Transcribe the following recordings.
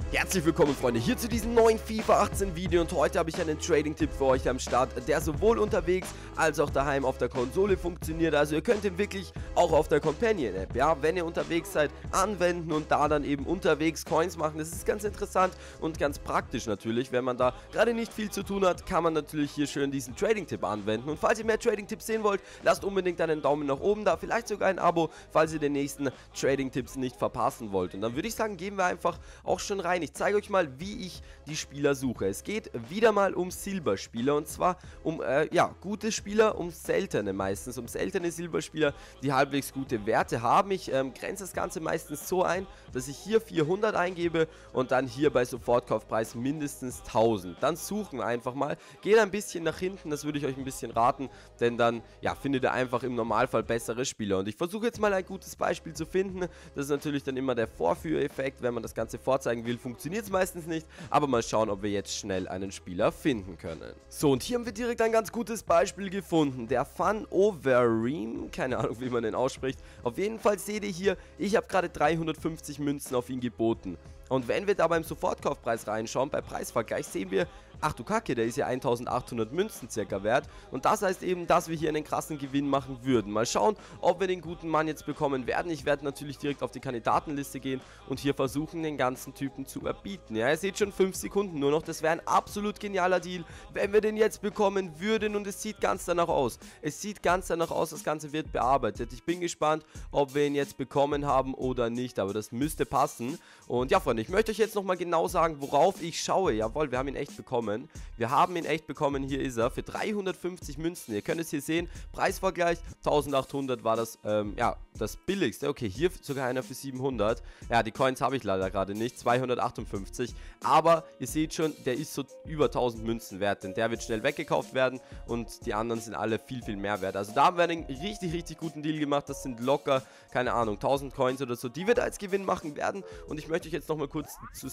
Herzlich willkommen, Freunde, hier zu diesem neuen FIFA 18 Video und heute habe ich einen Trading-Tipp für euch am Start, der sowohl unterwegs als auch daheim auf der Konsole funktioniert. Also ihr könnt ihn wirklich auch auf der Companion-App, ja, wenn ihr unterwegs seid, anwenden und da dann eben unterwegs Coins machen. Das ist ganz interessant und ganz praktisch natürlich. Wenn man da gerade nicht viel zu tun hat, kann man natürlich hier schön diesen Trading-Tipp anwenden. Und falls ihr mehr Trading-Tipps sehen wollt, lasst unbedingt einen Daumen nach oben da, vielleicht sogar ein Abo, falls ihr den nächsten Trading-Tipps nicht verpassen wollt. Und dann würde ich sagen, gehen wir einfach auch schon rein. Ich zeige euch mal, wie ich die Spieler suche. Es geht wieder mal um Silberspieler und zwar um, ja, gute Spieler, um seltene meistens, um seltene Silberspieler, die halbwegs gute Werte haben. Ich grenze das Ganze meistens so ein, dass ich hier 400 eingebe und dann hier bei Sofortkaufpreis mindestens 1000. Dann suchen wir einfach mal, geht ein bisschen nach hinten, das würde ich euch ein bisschen raten, denn dann, ja, findet ihr einfach im Normalfall bessere Spieler. Und ich versuche jetzt mal ein gutes Beispiel zu finden. Das ist natürlich dann immer der Vorführeffekt, wenn man das Ganze vorzeigen will, funktioniert es meistens nicht, aber mal schauen, ob wir jetzt schnell einen Spieler finden können. So, und hier haben wir direkt ein ganz gutes Beispiel gefunden, der Van Overeem, keine Ahnung, wie man den ausspricht. Auf jeden Fall seht ihr hier, ich habe gerade 350 Münzen auf ihn geboten. Und wenn wir da beim Sofortkaufpreis reinschauen, bei Preisvergleich, sehen wir, ach du Kacke, der ist ja 1800 Münzen circa wert. Und das heißt eben, dass wir hier einen krassen Gewinn machen würden. Mal schauen, ob wir den guten Mann jetzt bekommen werden. Ich werde natürlich direkt auf die Kandidatenliste gehen und hier versuchen, den ganzen Typen zu erbieten. Ja, ihr seht schon 5 Sekunden nur noch. Das wäre ein absolut genialer Deal, wenn wir den jetzt bekommen würden. Und es sieht ganz danach aus. Es sieht ganz danach aus, das Ganze wird bearbeitet. Ich bin gespannt, ob wir ihn jetzt bekommen haben oder nicht. Aber das müsste passen. Und ja, Freunde, ich möchte euch jetzt nochmal genau sagen, worauf ich schaue. Jawohl, wir haben ihn echt bekommen. Wir haben ihn echt bekommen, hier ist er, für 350 Münzen. Ihr könnt es hier sehen, Preisvergleich, 1800 war das, ja, das billigste. Okay, hier sogar einer für 700. Ja, die Coins habe ich leider gerade nicht, 258. Aber ihr seht schon, der ist so über 1000 Münzen wert, denn der wird schnell weggekauft werden und die anderen sind alle viel, viel mehr wert. Also da haben wir einen richtig, richtig guten Deal gemacht. Das sind locker, keine Ahnung, 1000 Coins oder so, die wir da als Gewinn machen werden. Und ich möchte euch jetzt nochmal kurz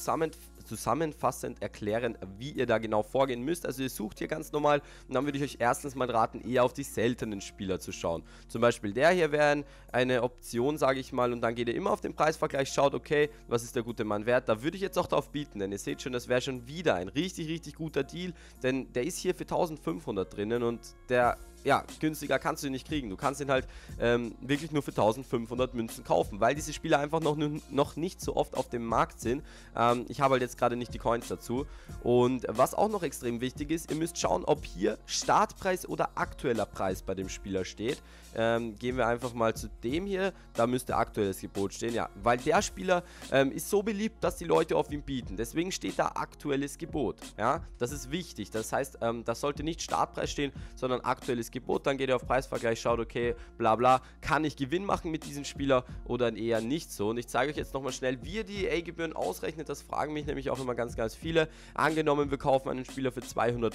zusammenfassend erklären, wie ihr da genau vorgehen müsst. Also ihr sucht hier ganz normal und dann würde ich euch erstens mal raten, eher auf die seltenen Spieler zu schauen. Zum Beispiel der hier wäre eine Option, sage ich mal, und dann geht ihr immer auf den Preisvergleich, schaut, okay, was ist der gute Mann wert? Da würde ich jetzt auch drauf bieten, denn ihr seht schon, das wäre schon wieder ein richtig, richtig guter Deal, denn der ist hier für 1500 drinnen und der, ja, günstiger kannst du ihn nicht kriegen. Du kannst ihn halt wirklich nur für 1500 Münzen kaufen, weil diese Spieler einfach noch nicht so oft auf dem Markt sind. Ich habe halt jetzt gerade nicht die Coins dazu. Und was auch noch extrem wichtig ist, ihr müsst schauen, ob hier Startpreis oder aktueller Preis bei dem Spieler steht. Gehen wir einfach mal zu dem hier, da müsste aktuelles Gebot stehen, ja, weil der Spieler ist so beliebt, dass die Leute auf ihn bieten. Deswegen steht da aktuelles Gebot, ja, das ist wichtig. Das heißt, das sollte nicht Startpreis stehen, sondern aktuelles Gebot. Dann geht ihr auf Preisvergleich, schaut, okay, bla bla, kann ich Gewinn machen mit diesem Spieler oder eher nicht so. Und ich zeige euch jetzt nochmal schnell, wie ihr die EA-Gebühren ausrechnet. Das fragen mich nämlich auch immer ganz, ganz viele. Angenommen, wir kaufen einen Spieler für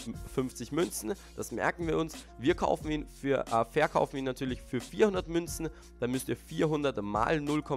250 Münzen, das merken wir uns. Wir kaufen ihn für, verkaufen ihn natürlich für 400 Münzen, dann müsst ihr 400 mal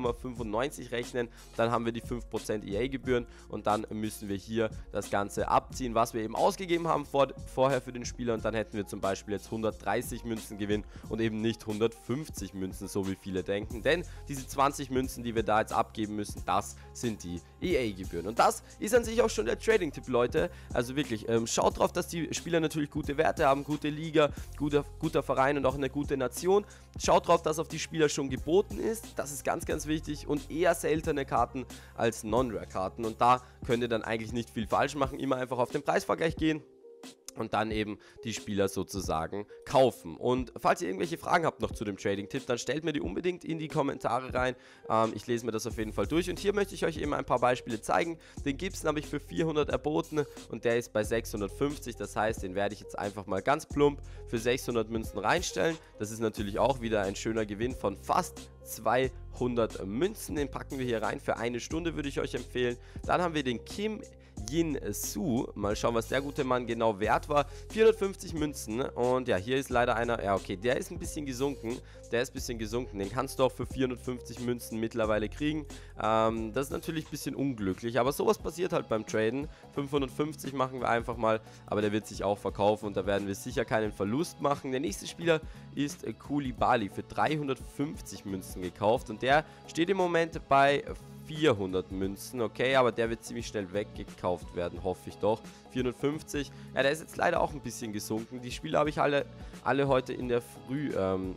0,95 rechnen, dann haben wir die 5% EA-Gebühren und dann müssen wir hier das Ganze abziehen, was wir eben ausgegeben haben vorher für den Spieler und dann hätten wir zum Beispiel jetzt 130 Münzen Gewinn und eben nicht 150 Münzen, so wie viele denken, denn diese 20 Münzen, die wir da jetzt abgeben müssen, das sind die EA-Gebühren und das ist an sich auch schon der Trading-Tipp, Leute. Also wirklich, schaut drauf, dass die Spieler natürlich gute Werte haben, gute Liga, guter Verein und auch eine gute Nation. Schaut drauf, dass auf die Spieler schon geboten ist, das ist ganz, ganz wichtig und eher seltene Karten als Non-Rare-Karten und da könnt ihr dann eigentlich nicht viel falsch machen, immer einfach auf den Preisvergleich gehen und dann eben die Spieler sozusagen kaufen. Und falls ihr irgendwelche Fragen habt noch zu dem Trading-Tipp, dann stellt mir die unbedingt in die Kommentare rein. Ich lese mir das auf jeden Fall durch. Und hier möchte ich euch eben ein paar Beispiele zeigen. Den Gibson habe ich für 400 erboten und der ist bei 650. Das heißt, den werde ich jetzt einfach mal ganz plump für 600 Münzen reinstellen. Das ist natürlich auch wieder ein schöner Gewinn von fast 200 Münzen. Den packen wir hier rein. Für eine Stunde würde ich euch empfehlen. Dann haben wir den Kim Jin-Soo. Mal schauen, was der gute Mann genau wert war. 450 Münzen. Und ja, hier ist leider einer. Ja, okay, der ist ein bisschen gesunken. Den kannst du auch für 450 Münzen mittlerweile kriegen. Das ist natürlich ein bisschen unglücklich. Aber sowas passiert halt beim Traden. 550 machen wir einfach mal. Aber der wird sich auch verkaufen. Und da werden wir sicher keinen Verlust machen. Der nächste Spieler ist Koulibaly für 350 Münzen gekauft. Und der steht im Moment bei 400 Münzen, okay, aber der wird ziemlich schnell weggekauft werden, hoffe ich doch. 450, ja, der ist jetzt leider auch ein bisschen gesunken. Die Spiele habe ich alle heute in der Früh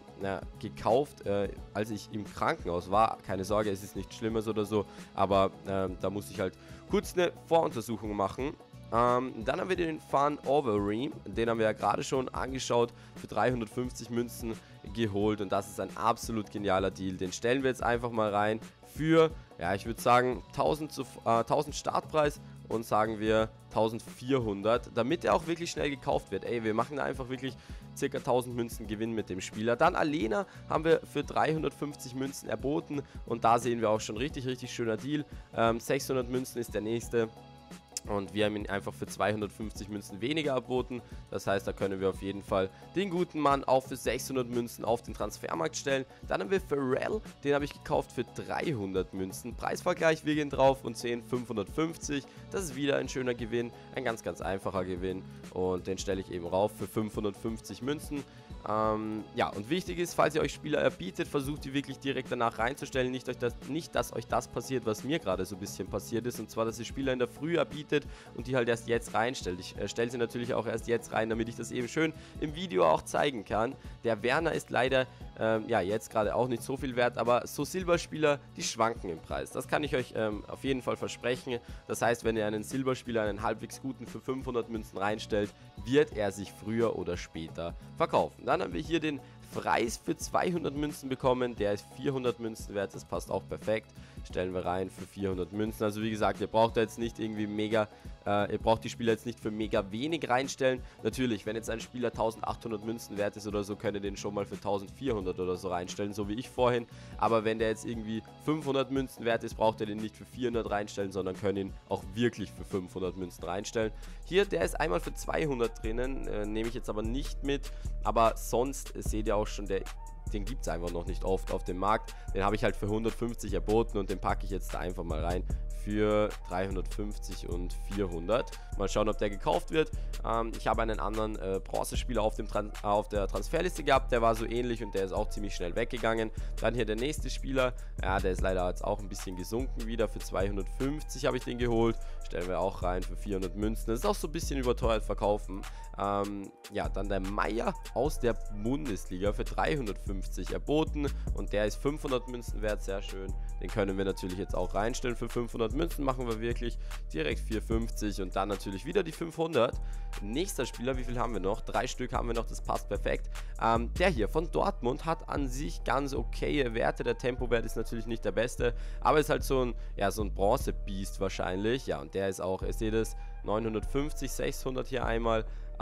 gekauft, als ich im Krankenhaus war. Keine Sorge, es ist nichts Schlimmes oder so, aber da muss ich halt kurz eine Voruntersuchung machen. Dann haben wir den Fun Overeem, den haben wir ja gerade schon angeschaut, für 350 Münzen geholt und das ist ein absolut genialer Deal. Den stellen wir jetzt einfach mal rein für, ja, ich würde sagen 1000 Startpreis und sagen wir 1400, damit er auch wirklich schnell gekauft wird. Ey, wir machen da einfach wirklich ca. 1000 Münzen Gewinn mit dem Spieler. Dann Alena haben wir für 350 Münzen erboten und da sehen wir auch schon richtig schöner Deal. 600 Münzen ist der nächste. Und wir haben ihn einfach für 250 Münzen weniger erboten. Das heißt, da können wir auf jeden Fall den guten Mann auch für 600 Münzen auf den Transfermarkt stellen. Dann haben wir Pharrell, den habe ich gekauft für 300 Münzen. Preisvergleich, wir gehen drauf und sehen 550. Das ist wieder ein schöner Gewinn, ein ganz einfacher Gewinn. Und den stelle ich eben rauf für 550 Münzen. Ja, und wichtig ist, falls ihr euch Spieler erbietet, versucht die wirklich direkt danach reinzustellen. Nicht, dass euch das passiert, was mir gerade so ein bisschen passiert ist. Und zwar, dass ihr Spieler in der Früh erbietet und die halt erst jetzt reinstellt. Ich stelle sie natürlich auch erst jetzt rein, damit ich das eben schön im Video auch zeigen kann. Der Werner ist leider, ja, jetzt gerade auch nicht so viel wert, aber so Silberspieler, die schwanken im Preis. Das kann ich euch auf jeden Fall versprechen. Das heißt, wenn ihr einen Silberspieler, einen halbwegs guten für 500 Münzen reinstellt, wird er sich früher oder später verkaufen. Dann haben wir hier den Preis für 200 Münzen bekommen, der ist 400 Münzen wert, das passt auch perfekt. Stellen wir rein für 400 Münzen. Also wie gesagt, ihr braucht da jetzt nicht irgendwie mega, ihr braucht die Spieler jetzt nicht für mega wenig reinstellen. Natürlich, wenn jetzt ein Spieler 1800 Münzen wert ist oder so, könnt ihr den schon mal für 1400 oder so reinstellen, so wie ich vorhin. Aber wenn der jetzt irgendwie 500 Münzen wert ist, braucht ihr den nicht für 400 reinstellen, sondern könnt ihn auch wirklich für 500 Münzen reinstellen. Hier, der ist einmal für 200 drinnen, nehme ich jetzt aber nicht mit. Aber sonst seht ihr auch schon, den gibt es einfach noch nicht oft auf dem Markt. Den habe ich halt für 150 erboten und den packe ich jetzt da einfach mal rein für 350 und 400. Mal schauen, ob der gekauft wird. Ich habe einen anderen Bronzespieler auf der Transferliste gehabt, der war so ähnlich und der ist auch ziemlich schnell weggegangen. Dann hier der nächste Spieler, ja, der ist leider jetzt auch ein bisschen gesunken wieder. Für 250 habe ich den geholt. Stellen wir auch rein für 400 Münzen. Das ist auch so ein bisschen überteuert verkaufen. Ja, dann der Meier aus der Bundesliga für 350 erboten und der ist 500 Münzen wert, sehr schön. Den können wir natürlich jetzt auch reinstellen. Für 500 Münzen machen wir wirklich direkt 450 und dann natürlich wieder die 500. Nächster Spieler, wie viel haben wir noch? 3 Stück haben wir noch, das passt perfekt. Der hier von Dortmund hat an sich ganz okaye Werte. Der Tempowert ist natürlich nicht der beste, aber ist halt so ein Bronze-Beast wahrscheinlich. Ja, und der ist auch, ihr seht es, 950, 600 hier einmal.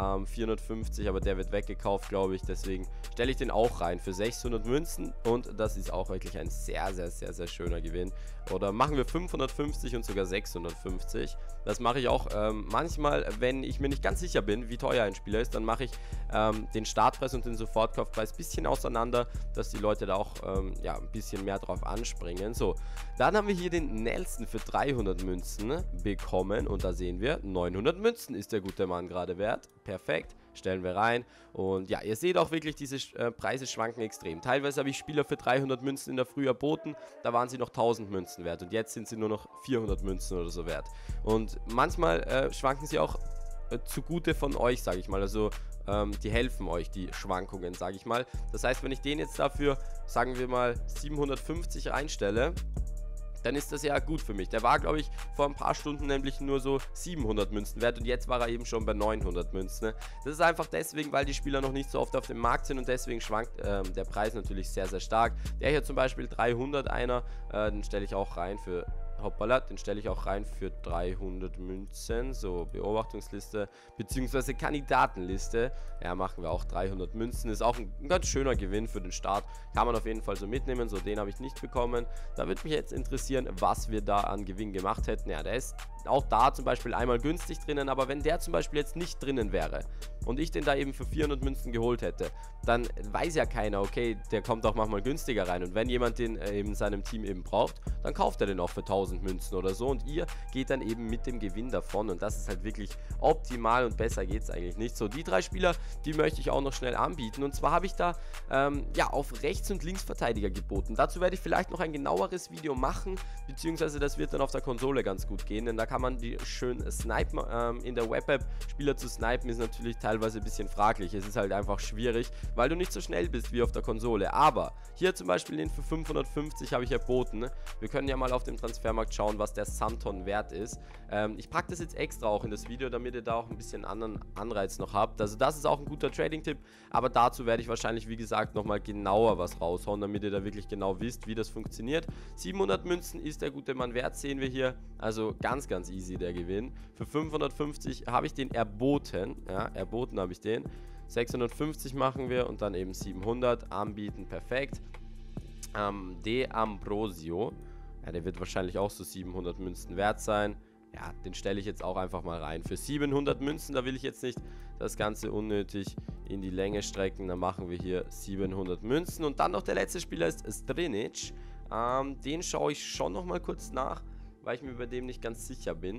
450, aber der wird weggekauft, glaube ich. Deswegen stelle ich den auch rein für 600 Münzen und das ist auch wirklich ein sehr schöner Gewinn. Oder machen wir 550 und sogar 650. Das mache ich auch manchmal, wenn ich mir nicht ganz sicher bin, wie teuer ein Spieler ist, dann mache ich den Startpreis und den Sofortkaufpreis ein bisschen auseinander, dass die Leute da auch ja, ein bisschen mehr drauf anspringen. So, dann haben wir hier den Nelson für 300 Münzen bekommen und da sehen wir, 900 Münzen ist der gute Mann gerade wert. Perfekt, stellen wir rein und ja, ihr seht auch wirklich, diese Preise schwanken extrem. Teilweise habe ich Spieler für 300 Münzen in der Früh erboten, da waren sie noch 1000 Münzen wert und jetzt sind sie nur noch 400 Münzen oder so wert. Und manchmal schwanken sie auch zugute von euch, sage ich mal, also die helfen euch, die Schwankungen, sage ich mal. Das heißt, wenn ich den jetzt dafür, sagen wir mal, 750 reinstelle, dann ist das ja gut für mich. Der war, glaube ich, vor ein paar Stunden nämlich nur so 700 Münzen wert und jetzt war er eben schon bei 900 Münzen. Das ist einfach deswegen, weil die Spieler noch nicht so oft auf dem Markt sind und deswegen schwankt der Preis natürlich sehr stark. Der hier zum Beispiel 300 einer, den stelle ich auch rein für... Hoppala, den stelle ich auch rein für 300 Münzen, so Beobachtungsliste bzw. Kandidatenliste, ja, machen wir auch 300 Münzen, ist auch ein ganz schöner Gewinn für den Start, kann man auf jeden Fall so mitnehmen, so den habe ich nicht bekommen. Da würde mich jetzt interessieren, was wir da an Gewinn gemacht hätten. Ja, der ist auch da zum Beispiel einmal günstig drinnen, aber wenn der zum Beispiel jetzt nicht drinnen wäre, und ich den da eben für 400 Münzen geholt hätte, dann weiß ja keiner, okay, der kommt auch manchmal günstiger rein. Und wenn jemand den eben in seinem Team eben braucht, dann kauft er den auch für 1000 Münzen oder so. Und ihr geht dann eben mit dem Gewinn davon. Und das ist halt wirklich optimal und besser geht es eigentlich nicht. So, die 3 Spieler, die möchte ich auch noch schnell anbieten. Und zwar habe ich da ja auf Rechts- und Linksverteidiger geboten. Dazu werde ich vielleicht noch ein genaueres Video machen, beziehungsweise das wird dann auf der Konsole ganz gut gehen, denn da kann man die schön snipen. In der Web-App Spieler zu snipen ist natürlich teilweise ein bisschen fraglich. Es ist halt einfach schwierig, weil du nicht so schnell bist wie auf der Konsole. Aber hier zum Beispiel den für 550 habe ich erboten. Wir können ja mal auf dem Transfermarkt schauen, was der Santon wert ist. Ich packe das jetzt extra auch in das Video, damit ihr da auch ein bisschen anderen Anreiz noch habt. Also das ist auch ein guter Trading-Tipp, aber dazu werde ich wahrscheinlich, wie gesagt, nochmal genauer was raushauen, damit ihr da wirklich genau wisst, wie das funktioniert. 700 Münzen ist der gute Mann wert, sehen wir hier. Also ganz, ganz easy der Gewinn. Für 550 habe ich den erboten. Ja, erboten habe ich den. 650 machen wir und dann eben 700 anbieten, perfekt. De Ambrosio, ja, der wird wahrscheinlich auch so 700 Münzen wert sein. Ja, den stelle ich jetzt auch einfach mal rein. Für 700 Münzen, da will ich jetzt nicht das Ganze unnötig in die Länge strecken. Dann machen wir hier 700 Münzen. Und dann noch der letzte Spieler ist Strinic. Den schaue ich schon noch mal kurz nach, weil ich mir bei dem nicht ganz sicher bin.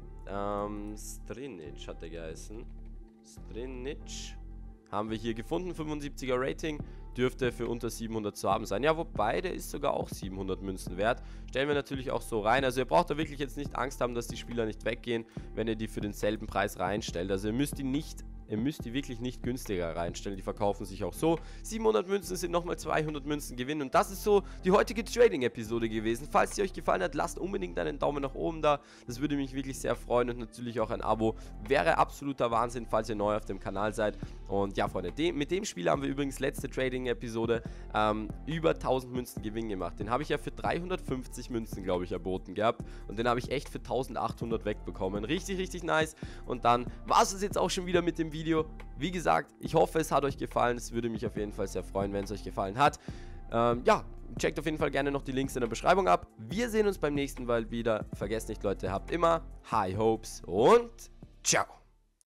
Strinic hat der geheißen. Strinic haben wir hier gefunden, 75er Rating, dürfte für unter 700 zu haben sein. Ja, wobei, der ist sogar auch 700 Münzen wert. Stellen wir natürlich auch so rein. Also ihr braucht da wirklich jetzt nicht Angst haben, dass die Spieler nicht weggehen, wenn ihr die für denselben Preis reinstellt. Also ihr müsst die wirklich nicht günstiger reinstellen. Die verkaufen sich auch so. 700 Münzen sind nochmal 200 Münzen Gewinn. Und das ist so die heutige Trading-Episode gewesen. Falls sie euch gefallen hat, lasst unbedingt einen Daumen nach oben da. Das würde mich wirklich sehr freuen. Und natürlich auch ein Abo. Wäre absoluter Wahnsinn, falls ihr neu auf dem Kanal seid. Und ja, Freunde, mit dem Spiel haben wir übrigens letzte Trading-Episode über 1000 Münzen Gewinn gemacht. Den habe ich ja für 350 Münzen, glaube ich, erboten gehabt. Und den habe ich echt für 1800 wegbekommen. Richtig, richtig nice. Und dann war es jetzt auch schon wieder mit dem Video. Wie gesagt, ich hoffe, es hat euch gefallen. Es würde mich auf jeden Fall sehr freuen, wenn es euch gefallen hat. Ja, checkt auf jeden Fall gerne noch die Links in der Beschreibung ab. Wir sehen uns beim nächsten Mal wieder. Vergesst nicht, Leute, habt immer High Hopes und ciao.